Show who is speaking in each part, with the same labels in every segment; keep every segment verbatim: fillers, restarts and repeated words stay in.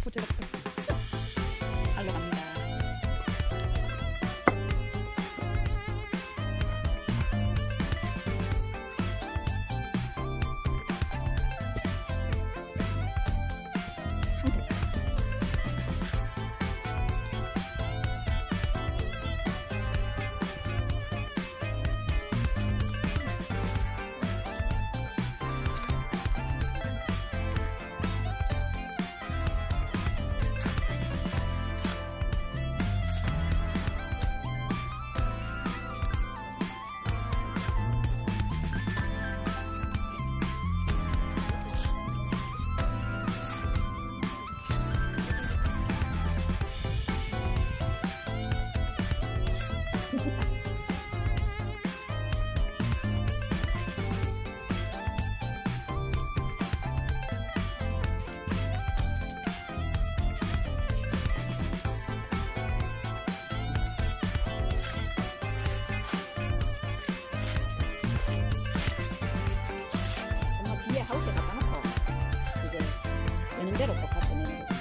Speaker 1: 부드럽고 알로 갑니다. 뒤에 하우스에 갖다 놓고 이제 여는 대로 또 갖다 내는 거지.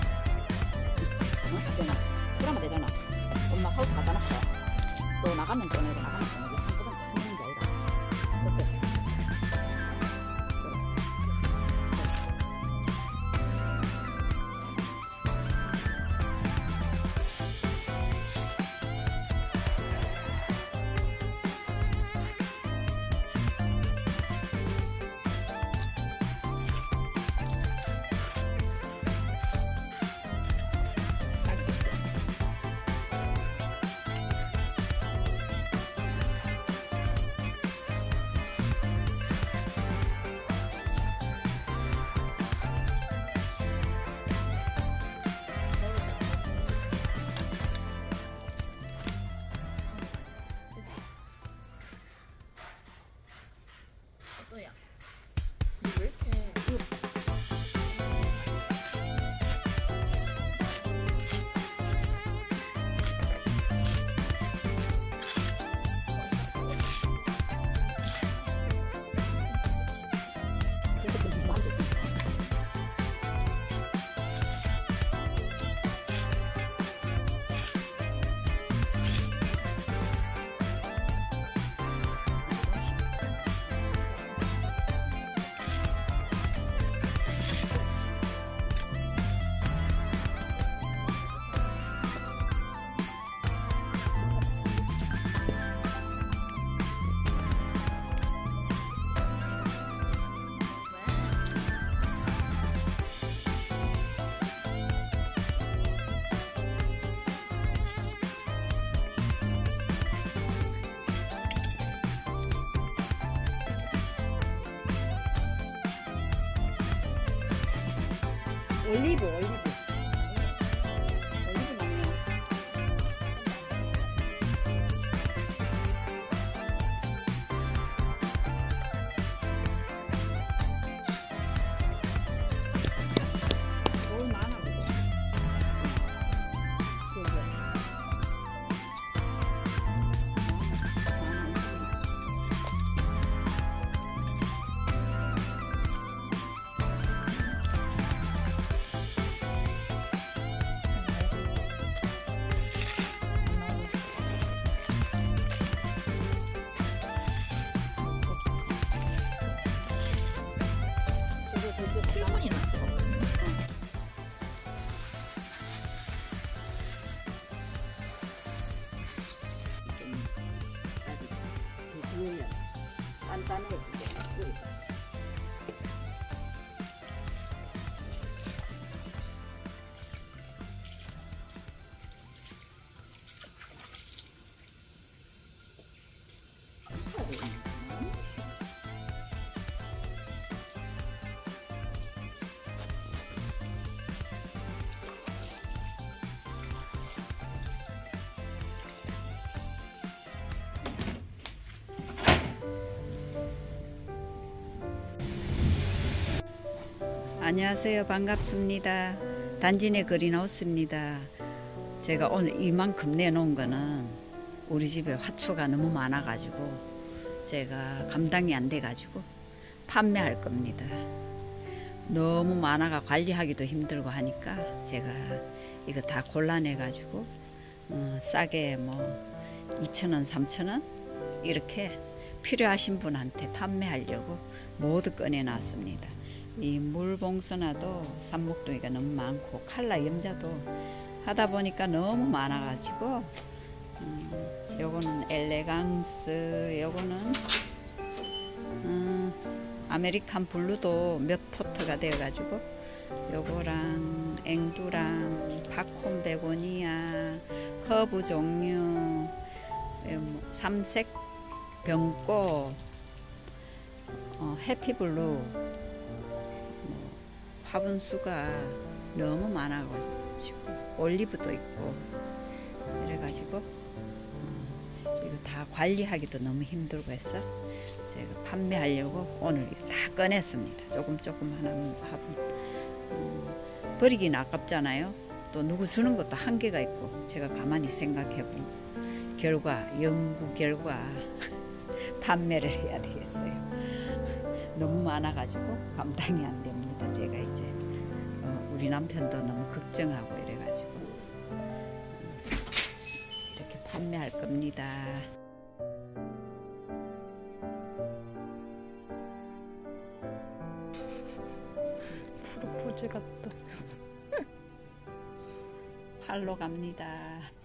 Speaker 1: 어? 되나? 그러면 되잖아. 엄마 하우스 갖다 놓고 또 나가면 또 내고 나가면 또 내고 한꺼번에 다 내는 게 아니라 어때?
Speaker 2: 또야. 왜 이렇게?
Speaker 1: 올리브, 올리브. 올리브 맞냐? 너무 많아, 그거. 그거.
Speaker 2: 칠 분이나 찍었거든요.
Speaker 1: 좀 아직 더 구우면 단단해지게 끓이자. 안녕하세요. 반갑습니다. 단진의 그린하우스입니다. 제가 오늘 이만큼 내놓은 거는 우리 집에 화초가 너무 많아가지고 제가 감당이 안 돼가지고 판매할 겁니다. 너무 많아가 관리하기도 힘들고 하니까 제가 이거 다 골라내 가지고 어, 싸게 뭐 이천 원, 삼천 원 이렇게 필요하신 분한테 판매하려고 모두 꺼내 놨습니다. 이 물봉선화도 삽목동이가 너무 많고 칼라 염자도 하다 보니까 너무 많아 가지고 음, 요거는 엘레강스, 요거는 음, 아메리칸 블루도 몇 포트가 되어 가지고 요거랑 앵두랑 박콘 베고니아, 허브 종류, 삼색 병꽃, 어, 해피블루, 뭐, 화분수가 너무 많아가지고 올리브도 있고 이래가지고 어, 이거 다 관리하기도 너무 힘들고 해서 제가 판매하려고 오늘 다 꺼냈습니다. 조금 조금 하나 화분 어, 버리기는 아깝잖아요. 또 누구 주는 것도 한계가 있고 제가 가만히 생각해본 결과, 연구 결과 판매를 해야 되겠어요. 너무 많아가지고 감당이 안 됩니다. 제가 이제 어, 우리 남편도 너무 걱정하고 이래가지고 이렇게 판매할 겁니다. 프로포즈 같다. 팔로 갑니다.